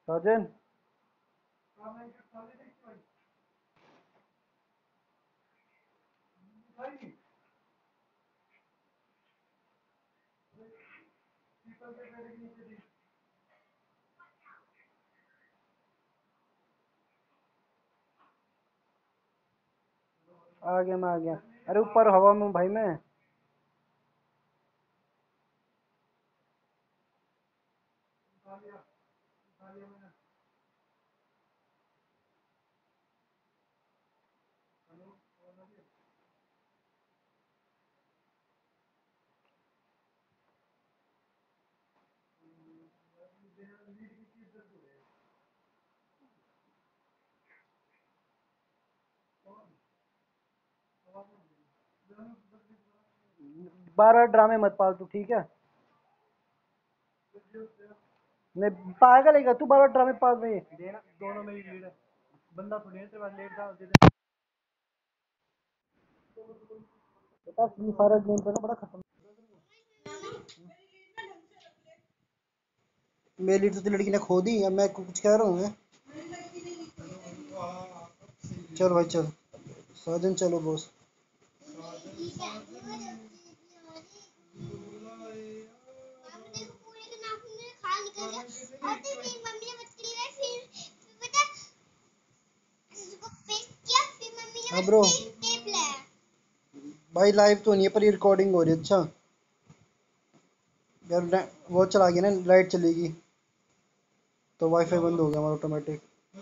साजन आ गया, मैं आ गया। अरे ऊपर हवा में हूँ भाई मैं। बार ड्रामे मत पाल तू, ठीक है? नहीं, पागल है क्या तू? बार ड्रामे पाल रही है। देना दोनों में ही लीड है। बंदा थोड़ी है तेरे पास लेट जा दे दे। बता, फ्री फायर गेम पे ना बड़ा खत्म। मेरी तो लड़की ने खो दी, अब मैं कुछ कह रहा हूँ मैं। चल भाई चल, साजन चलो बॉस। हाँ ब्रो, भाई लाइव तो नहीं है पर ये रिकॉर्डिंग हो रही है। अच्छा यार, वो चला गया ना, लाइट चलेगी तो वाईफाई बंद हो गया हमारा ऑटोमेटिक।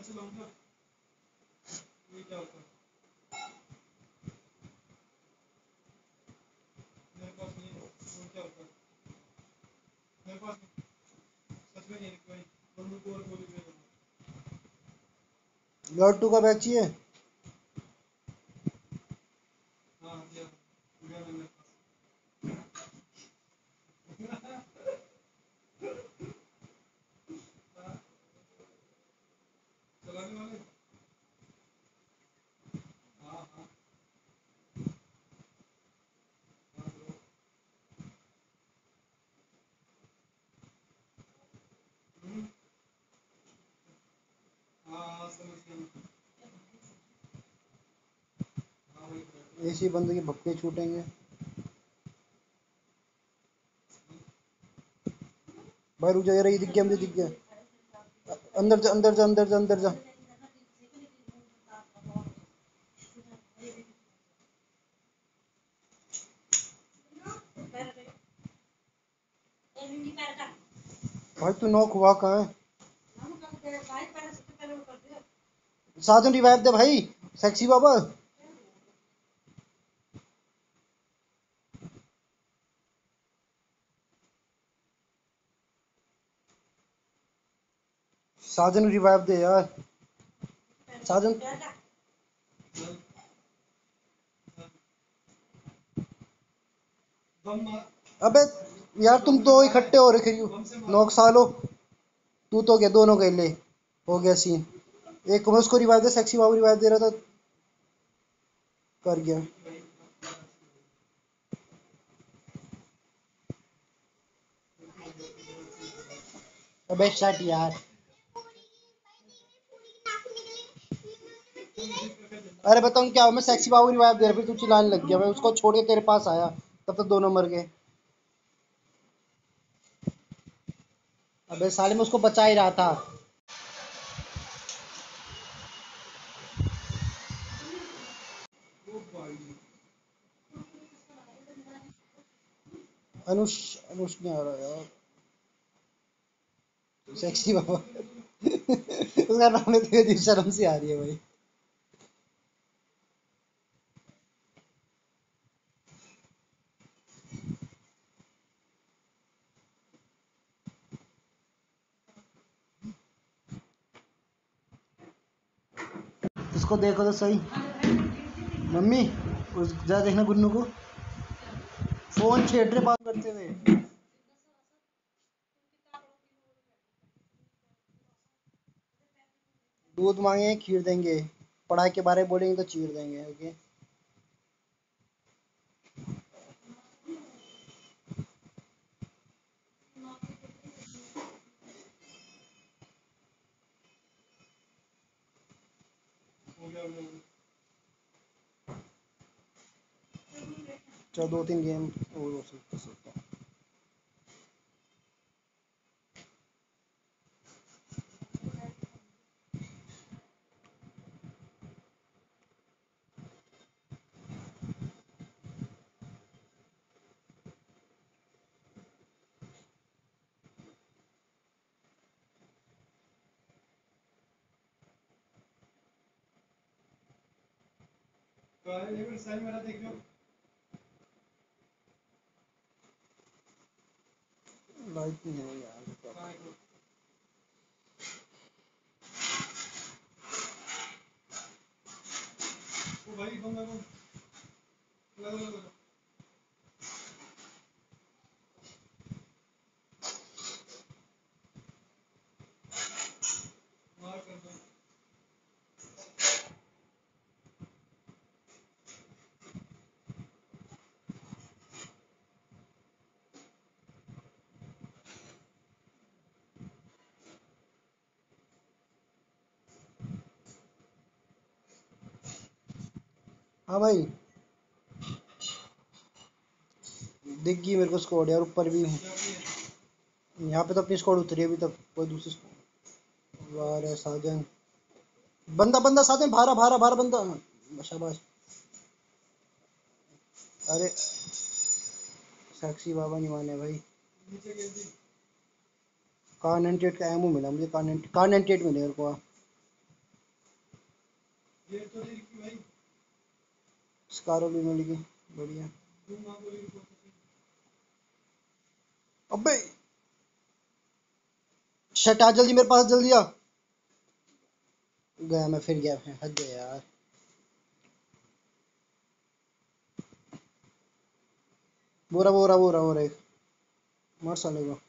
लॉट 2 का बैच चाहिए। ऐसी बंदे के भक्के छूटेंगे। भाई रुक जा यार, ये दिख गया, मुझे दिख गया। अंदर जा अंदर जा अंदर जा अंदर जा। भाई तू नॉक हुआ कहाँ है? साजन रिवाइव दे भाई, सेक्सी बाबा। साजन रिवाइव दे यार। साजन, अबे यार तुम तो इकट्ठे हो रखे हो। नॉक सालो, तू तो गया, दोनों गए ले। हो गया सीन। एक मैं उसको रिवाइव दे, सेक्सी बाबू रिवाइव दे रहा था, कर गया। अबे शट यार। अरे बताऊँ क्या, मैं सेक्सी बाबू रिवाइव दे रहा, फिर तू चिल्लाने लग गया, मैं उसको छोड़ के तेरे पास आया, तब तक दोनों मर गए। अबे साले, मैं उसको बचा ही रहा था। अनुष, अनुष नहीं आ रहा यार। सेक्सी बाबा उसका नाम लेते हुए शर्म सी आ रही है भाई। उसको देखो तो सही। मम्मी, उस जा देखना गुन्नू को, फोन छेड़ रहे बात करते हुए। दूध मांगे खीर देंगे, पढ़ाई के बारे में बोलेंगे तो चीर देंगे। ओके। चलो 2-3 गेम और हो सकता है। लाइट नहीं है यार। हाँ भाई, दिख गई मेरे को स्क्वाड यार, ऊपर भी हूँ। यहाँ पे तो अपनी स्क्वाड उतरी है अभी तक, कोई दूसरी स्क्वाड। वाह रे साजन, बंदा बंदा साजन, भारा भारा भारा बंदा। शाबाश। अरे सेक्सी बाबा नहीं माने भाई। कार 98 का एमओ मिला मुझे, कार 98 मिले मेरे को। स्कारो भी मिल गई, बढ़िया। अबे शट, आ जल्दी मेरे पास, जल्दी आ। गया मैं, फिर गया मैं, हद है यार। बोरा बोरा बोरा बोरा एक मार साले को।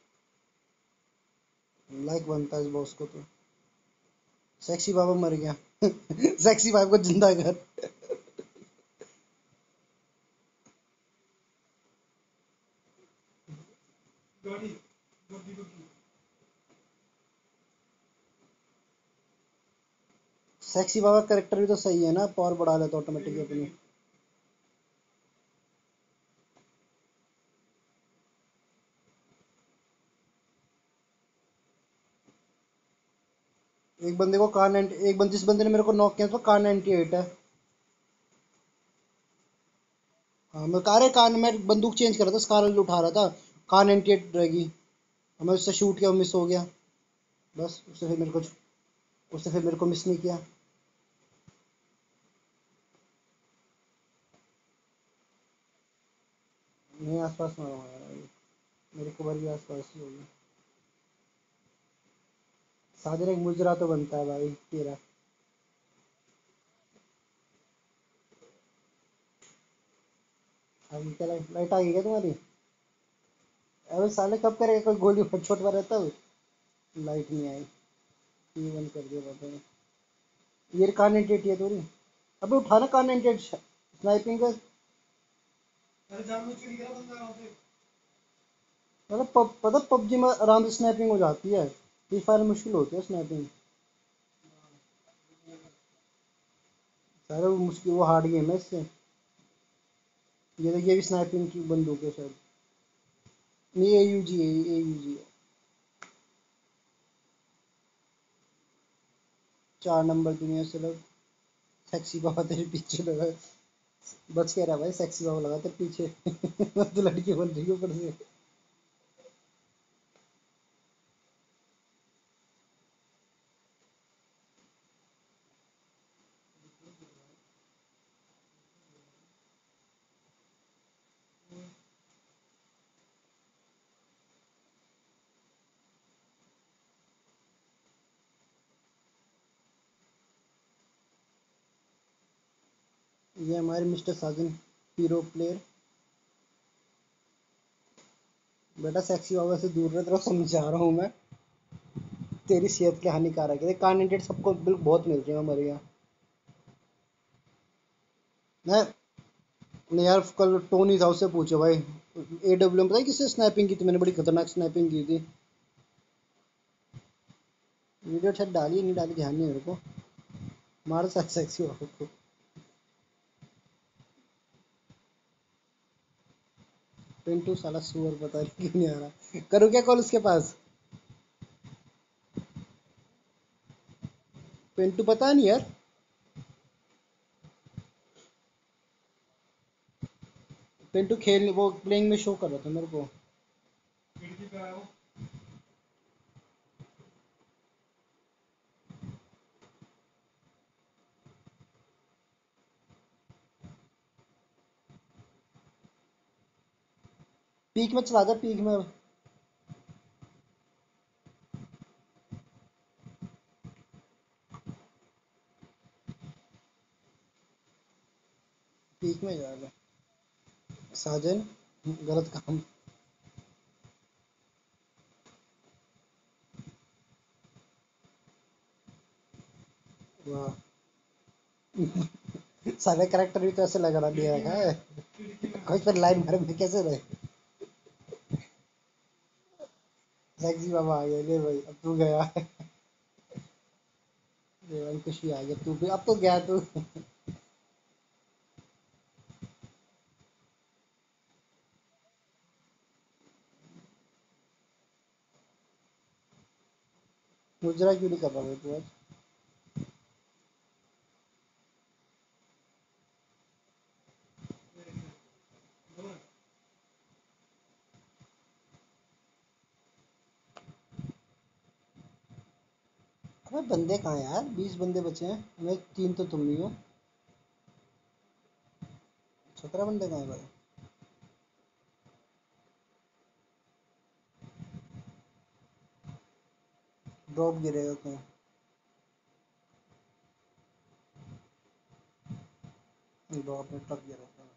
लाइक बनता है इस बॉस को तो। सेक्सी बाबा मर गया। सेक्सी बाबा को जिंदा कर। सेक्सी बाबा का करेक्टर भी तो सही है ना, पावर बढ़ा लेता ऑटोमेटिकली अपनी। एक बंदे को कार 90, एक बंदे, जिस बंदे ने मेरे को नॉक किया तो कार 98 है। हाँ मैं कार, कार मैं बंदूक चेंज कर रहा था, स्कार उठा रहा था, कार 98 रहेगी। मैं उससे शूट किया, मिस हो गया। बस उससे फिर मेरे को मिस नहीं किया। नहीं आसपास में रहा यार, मेरे को भी आसपास ही होगी। साजिद एक मुजरा तो बनता है भाई तेरा। अभी क्या लाइट लाइट आ गई क्या तुम्हारी? अबे साले कब करेगा, कोई गोली फटफट पर रहता है। लाइट नहीं आई, ये बंद कर दिया पता नहीं। ये कार 98 है थोड़ी। अबे उठाना कार 98 स्नाइपिंग का। मतलब पता पबजी में आराम से स्नैपिंग हो जाती है, फ्री फायर में मुश्किल होती है स्नैपिंग। सारे वो मुश्किल, वो हार्ड गेम है इससे। ये देखिए, ये भी स्नैपिंग की बंदूक है शायद। नहीं एयूजी है, एयूजी है। 4 नंबर दुनिया से लोग। सेक्सी बाबा तेरे पीछे लगा है। बच के रहा भाई, सेक्सी बाबा लगा तेरे पीछे। तो लड़की बन रही है ऊपर से। ये हमारे मिस्टर साजन, हीरो प्लेयर। बेटा सेक्सी बाबा से दूर रह, तेरा समझा रहा हूँ मैं। तेरी सेहत के हानिकारक है, कैंडिडेट सबको बिल्कुल बहुत मिल रही है हमारे यहाँ। मैं नहीं यार, कल टोनी था, उससे पूछो भाई। एडब्ल्यू में पता है किससे स्नैपिंग की थी मैंने, बड़ी खतरनाक स्नैपिंग की थी। वीडियो शायद डाली नहीं डाली, ध्यान नहीं मेरे को। मार सेक्सी बाबू को। पिंटू साला सुअर, पता नहीं क्यों नहीं आ रहा। करूँ क्या कॉल उसके पास? पिंटू पता नहीं यार। पिंटू खेल वो प्लेइंग में शो कर रहा था मेरे को। पीक में चला जा, पीक में। पीक में जा रहा साजन। गलत काम। वाह। सारे करेक्टर भी तो ऐसे लगा दिया है। कोई पर लाइन मारे में कैसे रहे। सेक्सी बाबा आ गया, ले भाई अब तू गया। ले भाई कुछ भी आ गया, तू भी अब तो गया तू। मुजरा क्यों नहीं कर रहा है तू आज? अबे बंदे कहाँ हैं यार? 20 बंदे बचे हैं, मैं 3 तो तुम ही हो। 17 बंदे कहाँ हैं भाई? ड्रॉप गिरेगा कहीं। ड्रॉप में ट्रक गिरा।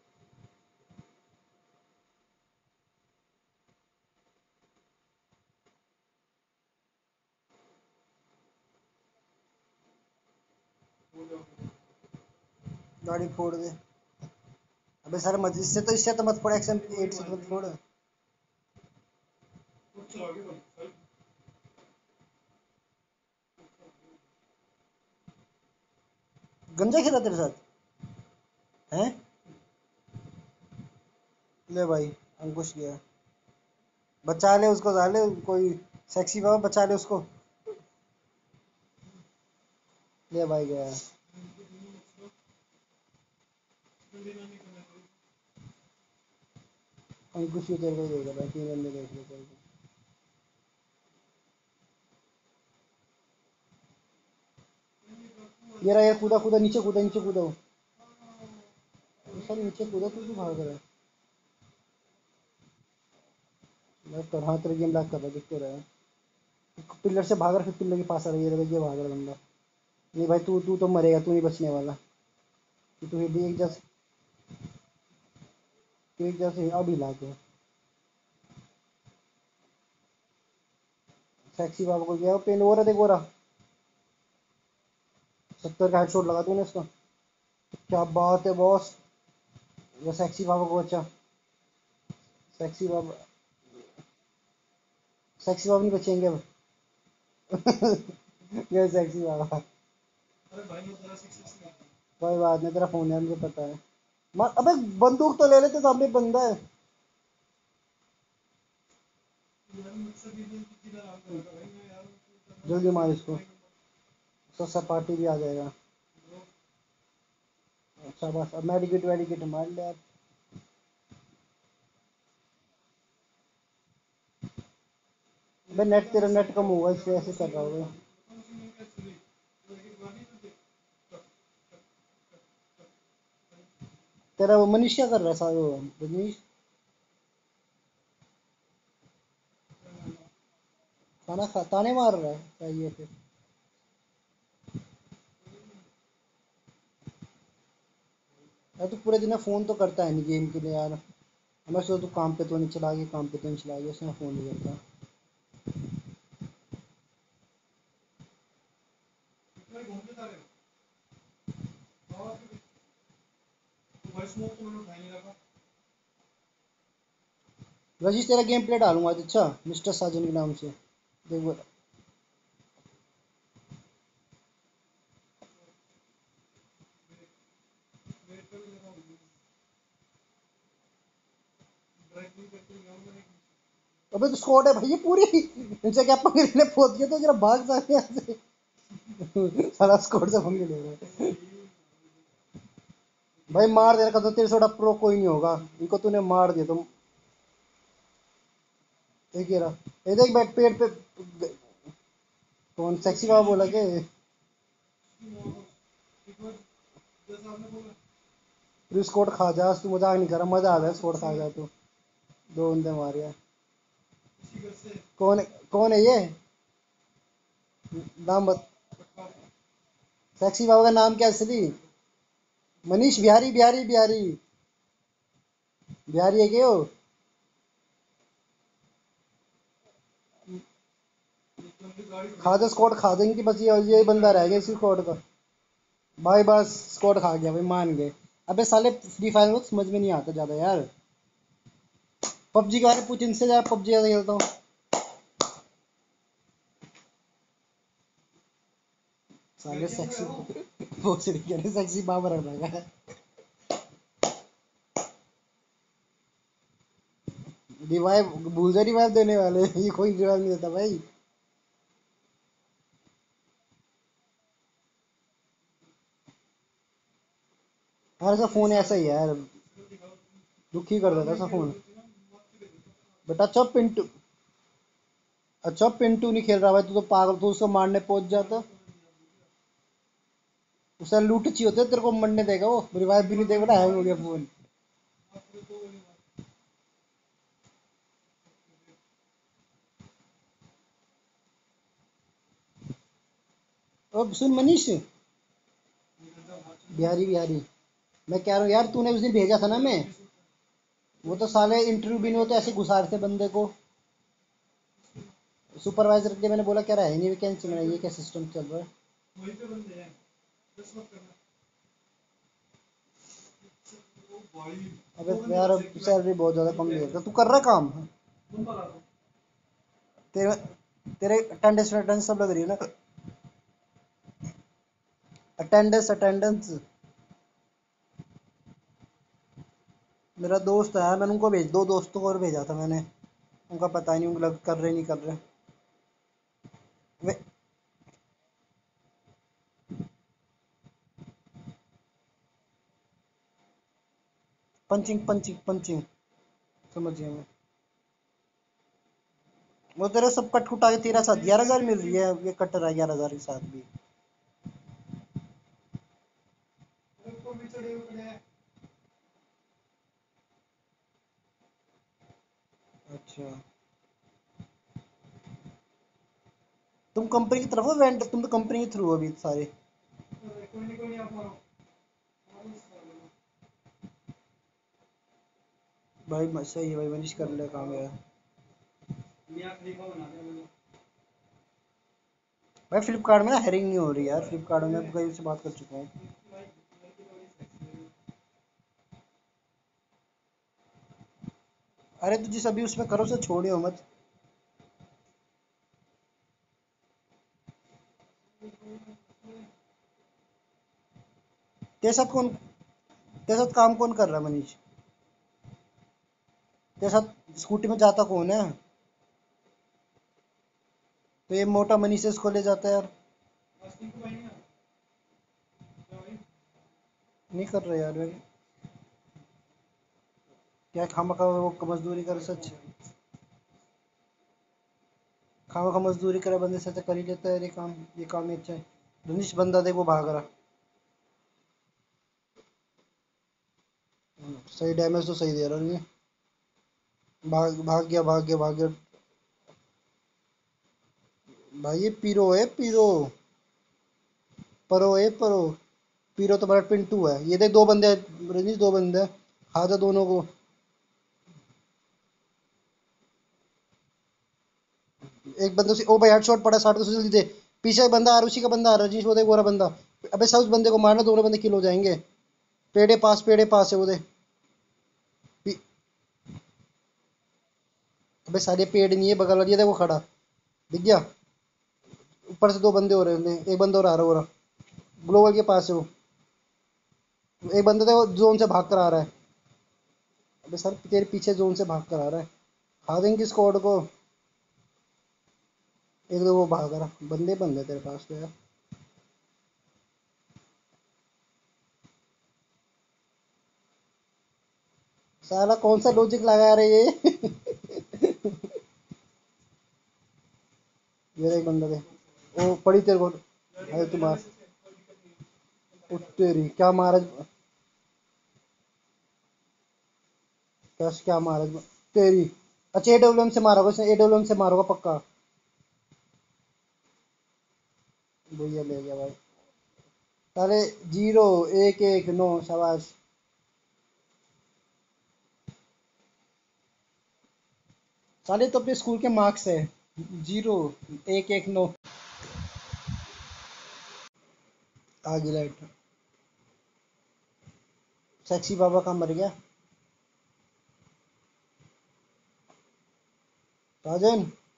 गाड़ी फोड़ दे। अबे सारे मत, इससे तो मत फोड़, एक्शन 8 से तो मत फोड़। गंजा खेला तेरे साथ? हैं? ले भाई, अंकुश गया। बचा ले उसको, साले कोई सेक्सी बाबा बचा ले उसको। ले भाई गया। अंकुश भी तेरे को ही देगा भाई, 3 बंदे देख ले तेरे को। ये रहा, ये कूदा कूदा नीचे, कूदा नीचे, कूदा वो। सर नीचे कूदा, तू क्यों भाग रहा है? लैग कर, हाँ तेरा गेम लैग कर रहा है, दिख तो रहा है। पिलर से भाग रहा, फिर पिलर के पास आ रहा है, ये भाग रहा है बंदा। नहीं भाई, तू तू तो मरेगा, तू नहीं बचने वाला। तू एक जैसे, तू एक जैसे अभी ला के। सेक्सी बाबा को गया, पेन हो रहा, देखो रहा। 70 का हेडशॉट लगा तूने इसका। क्या बात है बॉस। वो सेक्सी बाबा को बचा। सेक्सी बाबा, सेक्सी बाबा नहीं बचेंगे अब। ये सेक्सी बाबा। कोई बात नहीं, तेरा फोन है, मुझे पता है। अबे बंदूक तो ले लेते, सामने बंदा है। जल्दी मार इसको, तो सपाटी भी आ जाएगा। अच्छा बस, अब मेडिकेट वेडिकेट मार ले यार। अबे नेट, तेरा नेट कम होगा इसलिए ऐसे कर रहा होगा। तेरा वो मनीष क्या कर रहा है सारे, वो रजनीश? खाना खा, ताने मार रहा है, चाहिए फिर। यार तू पूरे दिन फोन तो करता है नहीं गेम के लिए यार। मैं सोचा तू काम पे तो नहीं चला गया, काम पे तो नहीं चला गया, उसमें फोन नहीं करता। रजीश तेरा गेम प्ले डालूंगा आज, अच्छा मिस्टर साजन के नाम से। देख अबे तो स्क्वाड है भाई ये पूरी। इनसे क्या पंगे लेने पहुंच गए तो जरा भाग जाए यहाँ से। सारा स्क्वाड से पंगे ले रहा है। भाई मार देने का तो तेरे से बड़ा प्रो कोई नहीं होगा। इनको तूने मार दिया तुम। एक ये रहा। ये देख बैठ पेड़ पे। कौन सेक्सी बाबा बोला के? तू स्क्वाड खा जा, तू मजाक नहीं कर रहा, मजा आ रहा है स्क्वाड खा जा तू। दो बंदे मारे हैं। कौन है ये? नाम बत। सेक्सी बाबा का नाम क्या है असली? मनीष बिहारी बिहारी बिहारी। बिहारी है क्या वो? खा जा स्क्वाड खा देंगे बस, ये बंदा रह गया इसी स्क्वाड का। भाई बस स्क्वाड खा गया भाई, मान गए। अबे साले फ्री फायर में तो समझ में नहीं आता ज्यादा यार। पबजी के बारे में पूछ इनसे, ज्यादा पबजी ज्यादा खेलता हूँ। साले सेक्सी भोसड़ी कह रहे, सेक्सी बाबर है। रिवाइव भूल जा, रिवाइव देने वाले। ये कोई रिवाइव नहीं देता भाई। हर ऐसा फोन ऐसा ही है यार, दुखी कर देता ऐसा फोन। बेटा अच्छा पिंटू। अच्छा पिंटू नहीं खेल रहा भाई, तू तो पागल, तू उसको मारने पहुंच जाता। उसे लूट चाहिए होते, तेरे को मरने देगा वो, रिवाइव भी नहीं देगा, बेटा हैंग हो गया फोन। अब सुन मनीष, बिहारी बिहारी, मैं कह रहा हूँ यार, तूने उस दिन भेजा था ना मैं, वो तो साले इंटरव्यू भी नहीं होते ऐसे घुसा रहे थे बंदे को। सुपरवाइजर के लिए मैंने बोला, कह रहा है नहीं वैकेंसी में, ये क्या सिस्टम चल रहा है। अबे यार सैलरी बहुत ज्यादा कम दे रहा, तू कर रहा काम? तेरे तेरे अटेंडेंस अटेंडेंस सब लग रही है ना? Attendance attendance. मेरा दोस्त है, मैंने उनको भेज, दो दोस्तों को और भेजा था मैंने। उनका पता ही नहीं, उनको लग कर रहे नहीं कर रहे। वे पंचिंग पंचिंग पंचिंग। समझ गया मैं। वो तेरे सब कट कुटा के तेरा साथ 11,000 मिल रही है, ये कट रहा है 11,000 के साथ भी। अच्छा, तुम कंपनी की तरफ हो वेंडर, तुम तो कंपनी के थ्रू हो अभी सारे। भाई सही है भाई, मनीष कर ले काम यार। भाई फ्लिपकार्ट में ना हेरिंग नहीं हो रही यार, फ्लिपकार्ट में मैं कहीं से बात कर चुका हूँ। अरे तू जिस अभी उसमें करो, उसे छोड़ियो मत। तेरे साथ काम कौन कर रहा है मनीष? तेरे साथ स्कूटी में जाता कौन है? तो ये मोटा मनीष से इसको ले जाता है यार। नहीं कर रहा यार मैं। क्या खामा खा वो मजदूरी करे सच। खामा खा मजदूरी करे बंदे से, अच्छा कर ही लेता है ये काम। ये काम ही अच्छा है। धनुष बंदा देख वो भाग रहा। सही डैमेज तो सही दे रहा है ये। भाग भाग गया भाग गया भाग गया। भाई ये पीरो है पीरो। परो है परो। पीरो तो बड़ा पिंटू है, ये देख दो बंदे हैं, रजनीश दो बंदे हैं। खा जा दोनों को। एक बंदे से, ओ भाई हेडशॉट पड़ा 60 को, जल्दी दे। पीछे एक बंदा आ रहा है, उसी का बंदा आ रहा है, रजनीश वो देख वो रहा बंदा। अबे सब उस बंदे को मारना, दोनों बंदे किल हो जाएंगे। पेड़े पास है वो दे। पी- अबे सारे पेड़ नहीं है, बगल वाली है देख वो खड़ा। दिख गया? ऊपर से दो बंदे हो रहे हैं, एक बंदा और आ रहा, हो रहा ग्लोबल के पास है वो। एक बंदा तो जोन से भाग कर आ रहा है। अबे सर तेरे पीछे जोन से भाग कर आ रहा है। खा देंगे स्क्वाड को। एक दो वो भाग रहा, बंदे बंदे तेरे पास तो यार। साला कौन सा लॉजिक लगा रहे ये। ये एक बंदा दे। ओ पड़ी तेरे को। अरे तुम्हार तेरी क्या मारा। क्या मारा तेरी। अच्छा एडब्ल्यूएम से मारा होगा इसने, एडब्ल्यूएम से मारोगा पक्का। भैया ले गया भाई। साले 0 1 1 9 शाबाश। साले तो अपने स्कूल के मार्क्स है। 0 1 1 9। आगे लाइट। सेक्सी बाबा का मर गया। राजन।